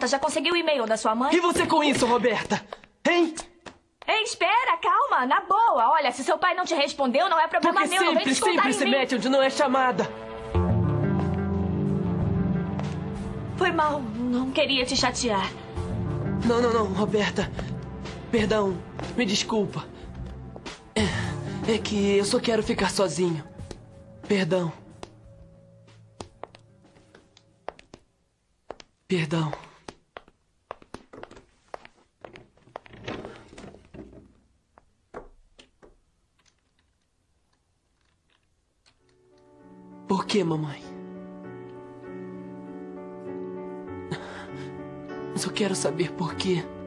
conta, já conseguiu o e-mail da sua mãe? E você com isso, Roberta? Hein? Ei, espera, calma, na boa. Olha, se seu pai não te respondeu, não é problema Porque meu, não vem descontar sempre em se mim. mete onde não é chamada. Foi mal, não queria te chatear. Não, Roberta. Perdão, me desculpa. É que eu só quero ficar sozinho. Perdão. Perdão. Por que, mamãe? Só quero saber por quê.